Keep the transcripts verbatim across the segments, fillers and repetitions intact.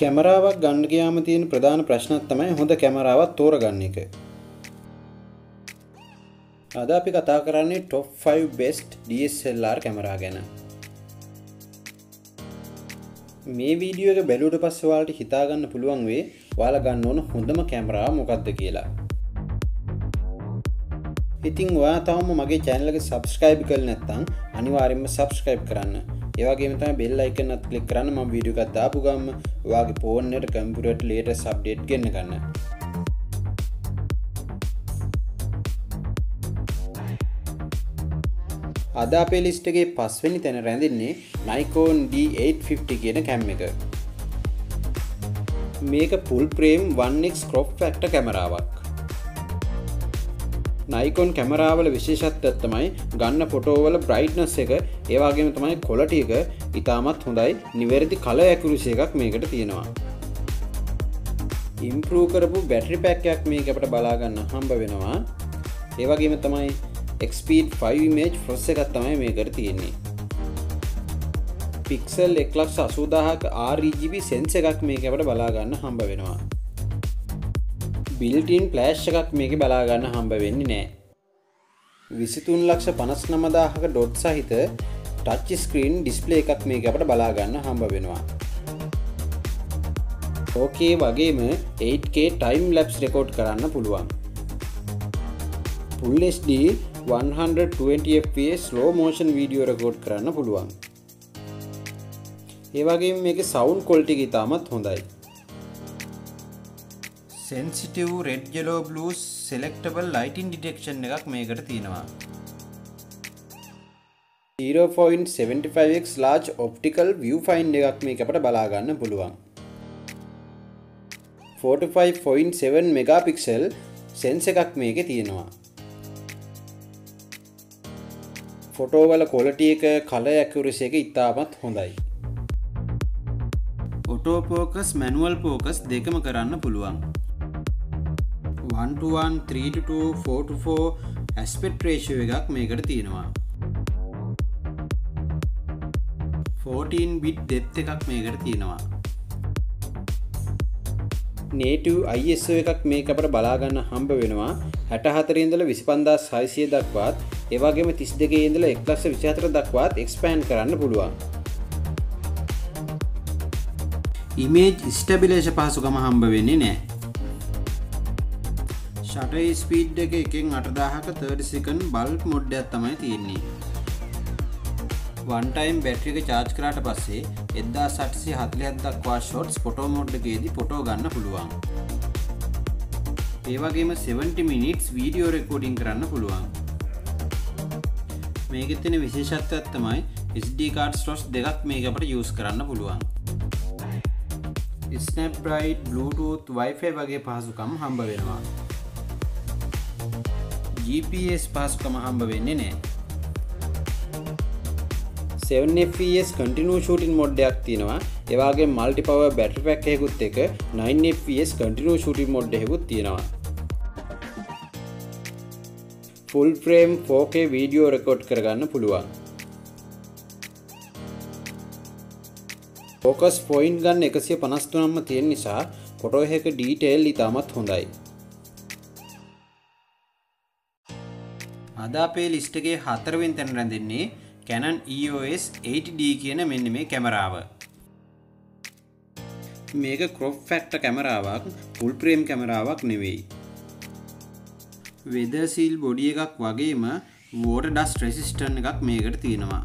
කැමරාවක් ගන්න ගියාම තියෙන ප්‍රධාන ප්‍රශ්නයක් තමයි හොඳ කැමරාවක් තෝරගන්න එක. අද අපි කතා කරන්නේ top five best D S L R camera ගැන. මේ වීඩියෝ එක බැලුවට පස්සේ ඔයාලට හිතා ගන්න පුළුවන් වෙයි ඔයාලා ගන්න ඕන හොඳම කැමරාව මොකක්ද කියලා. ඉතින් ඔයා තාම මගේ channel එක subscribe කරලා නැත්නම් අනිවාර්යයෙන්ම subscribe කරන්න. ඒ වගේම තමයි bell icon එකත් click කරන්න මම වීඩියෝ එකක් දාපු ගමන් ඔයාගේ phone එකට computer එකට latest update ගෙන්න ගන්න. අද අපේ ලිස්ට් එකේ පස්වෙනි තැන රැඳෙන්නේ Nikon D eight fifty කියන කැම් එක. මේක full frame one x crop factor කැමරාවක්. Nikon කැමරාවල විශේෂත්වයක් තමයි ගන්න ෆොටෝ වල brightness එක ඒ වගේම තමයි quality එක ඉතාමත් හොඳයි. නිවැරදි color accuracy එකක් මේකට තියෙනවා. improve කරපු battery pack එකක් මේක අපිට බලා ගන්න හම්බ වෙනවා. ඒ වගේම තමයි X Speed five image flash එකක් තමයි මේකට තියෙන්නේ. pixel one lakh eighty thousand R G B sensor එකක් මේක අපිට බලා ගන්න හම්බ වෙනවා. built-in flash එකක් මේකේ බලා ගන්න හම්බ වෙන්නේ නැහැ. twenty-three lakh fifty-nine thousand dot සහිත touch screen display එකක් මේක අපිට බලා ගන්න හම්බ වෙනවා. four K වගේම eight K time lapse record කරන්න පුළුවන්. Full H D one twenty F P S slow motion video record කරන්න පුළුවන්. ඒ වගේම මේකේ sound quality එක ඉතාමත් හොඳයි. sensitive red yellow blue selectable lighting detection එකක් මේකට තියෙනවා. zero point seven five x large optical viewfinder එකක් මේක අපිට බලා ගන්න පුළුවන්. forty-five point seven megapixel sensor එකක් මේකේ තියෙනවා. ෆොටෝ වල quality එක color accuracy එක ඉතාමත් හොඳයි. auto focus manual focus දෙකම කරන්න පුළුවන්. one to one three to two four to four aspect ratio එකක් මේකට තියෙනවා. fourteen bit depth එකක් මේකට තියෙනවා. native I S O එකක් මේක අපිට බලා ගන්න හම්බ වෙනවා. sixty-four ඉඳලා twenty-five thousand six hundred දක්වාත් ඒ වගේම thirty-two ඉඳලා one lakh twenty-four දක්වාත් expand කරන්න පුළුවන්. image stabilization පහසුකම හම්බ වෙන්නේ නැහැ. shutter speed එක එකෙන් eight thousand thirty second bulb mode එකක් තමයි තියෙන්නේ. one time battery එක charge කරාට පස්සේ eighteen forty දක්වා shots photo mode එකේදී photo ගන්න පුළුවන්. ඒ වගේම seventy minutes video recording කරන්න පුළුවන්. මේකෙත් තියෙන විශේෂත්වයක් තමයි S D card slots දෙකක් මේක අපිට use කරන්න පුළුවන්. Snapdragon Bluetooth Wi-Fi වගේ පහසුකම් හම්බ වෙනවා. G P S පහසුකම හම්බ වෙන්නේ නැහැ. seven F P S continuous shooting mode එකක් තියෙනවා. ඒ වගේම multi power battery pack එකකුත් එක nine F P S continuous shooting mode එකකුත් තියෙනවා. full frame four K video record කරගන්න පුළුවන්. focus point ගන්න one fifty-three ම තියෙන නිසා ෆොටෝ එකක detail ඉතාමත් හොඳයි. අද අපේ ලිස්ට් එකේ හතරවෙනි තැන රැඳෙන්නේ Canon E O S eighty D කියන මෙන්න මේ කැමරාව. මේක crop factor කැමරාවක්, full frame කැමරාවක් නෙවෙයි. weather seal body එකක් වගේම water dust resistant එකක් මේකට තියෙනවා.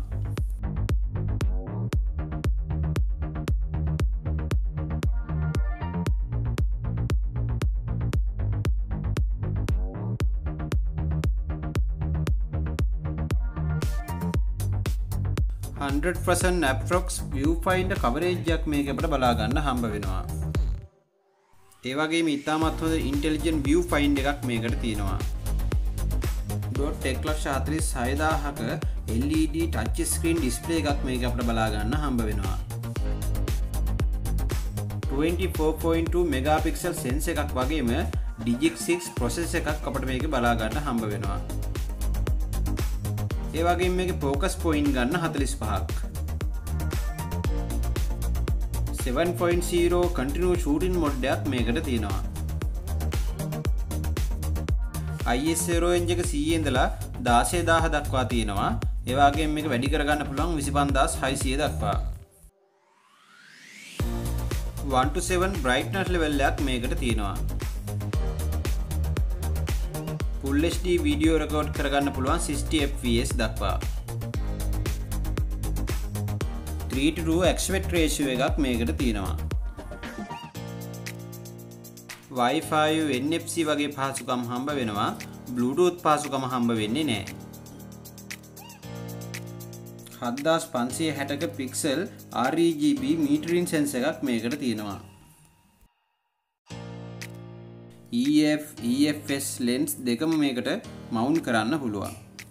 one hundred percent approx viewfinder coverage එකක් මේක අපිට බලා ගන්න හම්බ වෙනවා. ඒ වගේම ඉතාමත් හොඳ intelligent viewfinder එකක් මේකට තියෙනවා. dot one lakh forty-six thousand L E D touch screen display එකක් මේක අපිට බලා ගන්න හම්බ වෙනවා. twenty-four point two megapixel sensor එකක් වගේම Digix six processor එකක් අපිට මේක බලා ගන්න හම්බ වෙනවා. ඒ වගේම මේකේ focus point ගන්න forty-five ක්. seven point zero continuous shooting mode එකක් මේකට තියෙනවා. I S O range එක C ඉඳලා දාසය දාහ දක්වා තියෙනවා. ඒ වගේම මේක වැඩි කරගන්න පුළුවන් විසිපන්දාස් හයිසිය දක්වා. one to seven brightness level එකක් මේකට තියෙනවා. Full H D video record කරගන්න පුළුවන් sixty F P S දක්වා. three to two aspect ratio එකක් මේකට තියෙනවා. Wi-Fi N F C වගේ පහසුකම් හම්බ වෙනවා. Bluetooth පහසුකම හම්බ වෙන්නේ නැහැ. හත්දාස් පන්සිය හැටක pixel R E G B metering sensor එකක් මේකට තියෙනවා. E F E F S lens දෙකම මේකට mount කරන්න පුළුවන්.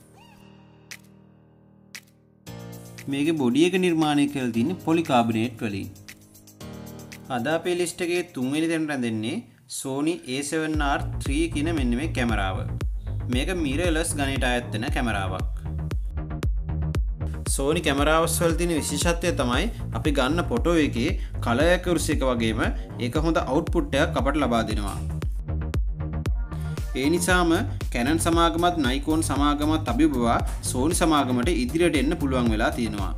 මේකේ body එක නිර්මාණය කරලා තියෙන්නේ polycarbonate වලින්. අද අපේ list එකේ තුන්වෙනි තැනට රැඳෙන්නේ Sony A seven R three කියන මෙන්න මේ කැමරාව. මේක mirrorless ගණයට අයත් වෙන කැමරාවක්. Sony කැමරාවස් වල තියෙන විශේෂත්වය තමයි අපි ගන්න ෆොටෝ එකේ color accuracy එක වගේම ඒක හොඳ output එකක් අපට ලබා දෙනවා. ඒ නිසාම Canon සමාගමත් Nikon සමාගමත් අභිබවා Sony සමාගමට ඉදිරියට එන්න පුළුවන් වෙලා තියෙනවා.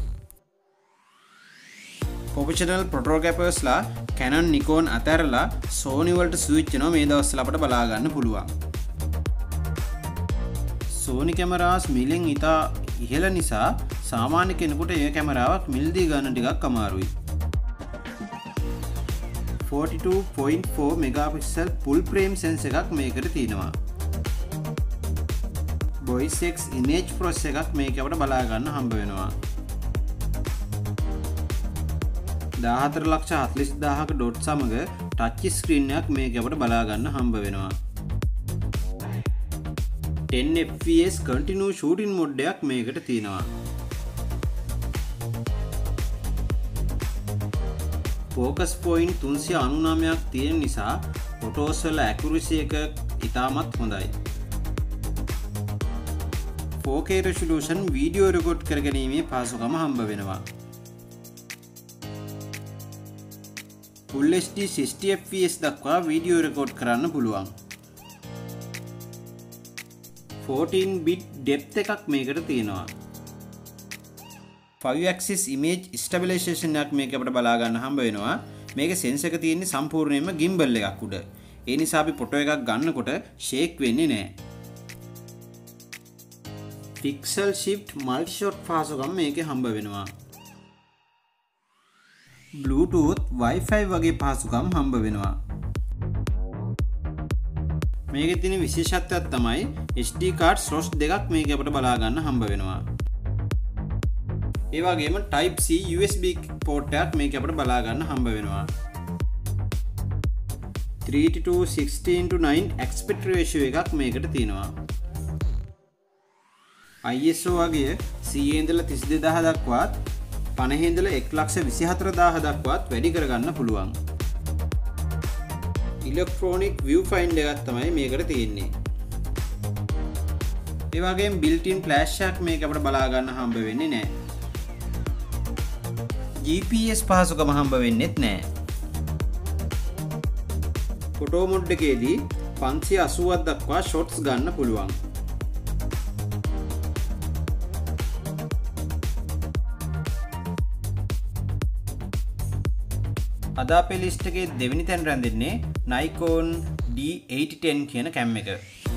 Professional photographers ලා Canon Nikon අතරලා Sony වලට ස්විච් වෙනවා මේ දවස්වල අපට බලා ගන්න පුළුවන්. Sony කැමරාස් මිලෙන් ඉතා ඉහළ නිසා සාමාන්‍ය කෙනෙකුට ඒ කැමරාවක් මිලදී ගන්න ටිකක් අමාරුයි. forty-two point four megapixel full frame sensor එකක් මේකට තියෙනවා. Voice X image processor එකක් මේක අපිට බලා ගන්න හම්බ වෙනවා. දාහතර ලක්ෂ හතළිස් දාහක ඩොට් සමග ටච් ස්ක්‍රීන් එකක් මේක අපිට බලා ගන්න හම්බ වෙනවා. ten F P S continuous shooting mode එකක් මේකට තියෙනවා. focus point තුන්සිය අනූනවයක් තියෙන නිසා photos වල accuracy එක ඉතාමත් හොඳයි. four K resolution video record කරගැනීමේ පහසුකම හම්බ වෙනවා. Full H D sixty F P S දක්වා video record කරන්න පුළුවන්. fourteen bit depth එකක් මේකට තියෙනවා. five axis image stabilization එකක් මේක අපිට බලා ගන්න හම්බ වෙනවා. මේකේ sensor එක තියෙන්නේ සම්පූර්ණයෙන්ම gimbal එකක් උඩ. ඒ නිසා අපි ෆොටෝ එකක් ගන්නකොට shake වෙන්නේ නැහැ. Pixel shift multi shot පහසුකම් මේකේ හම්බ වෙනවා. Bluetooth Wi-Fi වගේ පහසුකම් හම්බ වෙනවා. මේකේ තියෙන විශේෂත්වයක් තමයි H D card slots දෙකක් මේක අපිට බලා ගන්න හම්බ වෙනවා. ඒ වගේම Type C U S B port එකක් මේක අපිට බලා ගන්න හම්බ වෙනවා. three to two sixteen to nine aspect ratio එකක් මේකට තියෙනවා. I S O වගේ C ඉඳලා තිස් දෙදාහ දක්වාත් පනහ ඉඳලා එක් ලක්ෂ විසිහතර දාහ දක්වාත් වැඩි කරගන්න පුළුවන්. Electronic viewfinder එකක් තමයි මේකට තියෙන්නේ. ඒ වගේම built-in flash එකක් මේක අපිට බලා ගන්න හම්බ වෙන්නේ නැහැ. G P S පහසුකම හම්බ වෙන්නෙත් නැහැ. ෆොටෝ මොඩ් එකේදී පන්සිය අසූවක් දක්වා shots ගන්න පුළුවන්. අද අපේ ලිස්ට් එකේ දෙවෙනි තැන රැඳෙන්නේ Nikon D eighty ten කියන කැම් එක.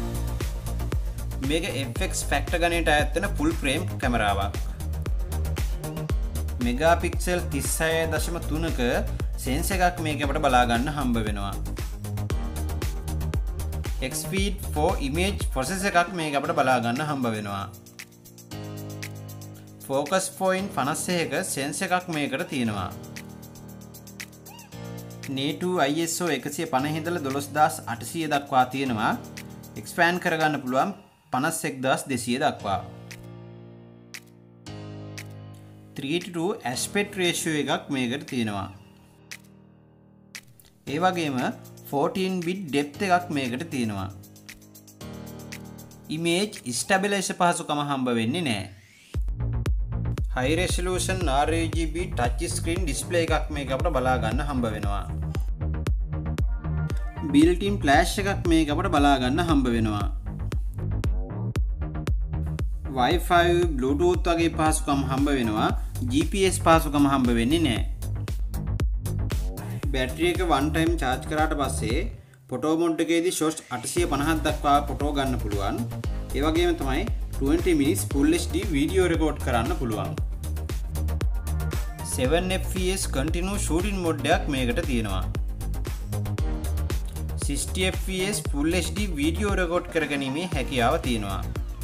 මේක F X factor ගණයට අයත් වෙන full frame කැමරාවක්. මෙගාපික්සල් තිස්හය දශම තුනක sensor එකක් මේක අපිට බලා ගන්න හම්බ වෙනවා. X Speed four image processor එකක් මේක අපිට බලා ගන්න හම්බ වෙනවා. focus point පනස්සයක sensor එකක් මේකට තියෙනවා. NATO I S O එකසිය පනහ ඉඳලා දොළොස්දාස් අටසිය දක්වා තියෙනවා. expand කරගන්න පුළුවන් පනස් එක්දාස් දෙසිය දක්වා. three to two aspect ratio එකක් මේකට තියෙනවා. ඒ වගේම fourteen bit depth එකක් මේකට තියෙනවා. image stabilizer පහසුකම හම්බ වෙන්නේ නැහැ. high resolution R G B touch screen display එකක් මේක අපිට බලා ගන්න හම්බ වෙනවා. built-in flash එකක් මේක අපිට බලා ගන්න හම්බ වෙනවා. Wi-Fi, Bluetooth වගේ පහසුකම් හම්බ වෙනවා. G P S පහසුකම් හම්බ වෙන්නේ නැහැ. බැටරි එක one time charge කරාට පස්සේ ෆොටෝ මොඩ් එකේදී shots eight fifty දක්වා ෆොටෝ ගන්න පුළුවන්. ඒ වගේම තමයි twenty minutes full H D video record කරන්න පුළුවන්. seven F P S continuous shooting mode එකක් මේකට තියෙනවා. sixty F P S full H D video record කරගැනීමේ හැකියාව තියෙනවා.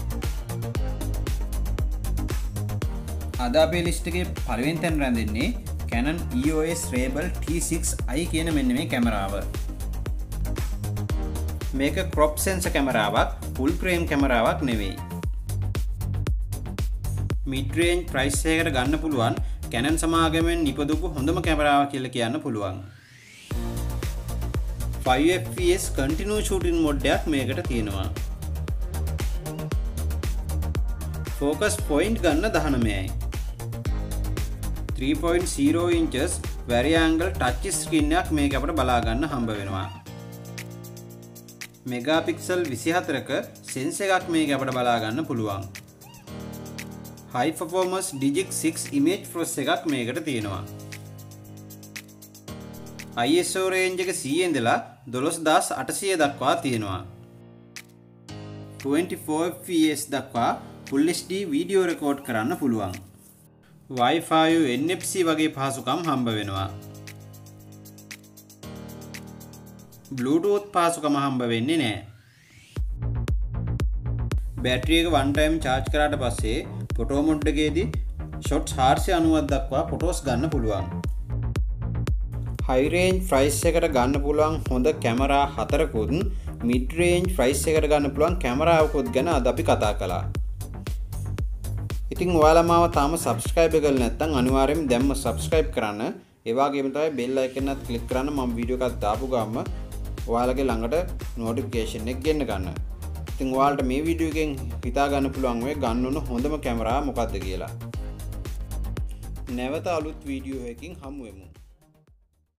අද අපේ ලිස්ට් එකේ පළවෙනි තැන රැඳෙන්නේ Canon E O S Rebel T six i කියන මෙන්න මේ කැමරාව. මේක crop sensor කැමරාවක්, full frame කැමරාවක් නෙවෙයි. mid range price එකකට ගන්න පුළුවන් Canon සමාගමෙන් නිපදවපු හොඳම කැමරාව කියලා කියන්න පුළුවන්. five F P S continuous shooting mode එකක් මේකට තියෙනවා. focus point ගන්න nineteen යි. three point zero inches variangle touch screen එකක් මේක අපිට බලා ගන්න හම්බ වෙනවා. megapixel twenty-four ක sensor එකක් මේක අපිට බලා ගන්න පුළුවන්. high performance Digic six image processor එකක් මේකට තියෙනවා. I S O range එක one hundred ඉඳලා twelve thousand eight hundred දක්වා තියෙනවා. twenty-four F P S දක්වා full H D video record කරන්න පුළුවන්. Wi-Fi, N F C වගේ පහසුකම් හම්බ වෙනවා. Bluetooth පහසුකම හම්බ වෙන්නේ නැහැ. බැටරි එක one time charge කරාට පස්සේ ෆොටෝ මොඩ් එකේදී shots four ninety දක්වා ෆොටෝස් ගන්න පුළුවන්. high range price එකට ගන්න පුළුවන් හොඳ කැමරා හතරකුත් mid range price එකට ගන්න පුළුවන් කැමරාවකුත් ගැන අද අපි කතා කළා. ඉතින් ඔයාලා මාව තාම subscribe කරලා නැත්නම් අනිවාර්යයෙන් දැම්ම subscribe කරන්න. ඒ වගේම තමයි bell icon එකත් click කරන්න මම වීඩියෝ එකක් දාපු ගමන් ඔයාලගේ ළඟට notification එක ගෙන්න ගන්න. ඉතින් ඔයාලට මේ වීඩියෝ එකෙන් හිතා ගන්න පුළුවන් වෙයි ගන්න ඕන හොඳම කැමරාව මොකක්ද කියලා. නැවත අලුත් වීඩියෝ එකකින් හමු වෙමු.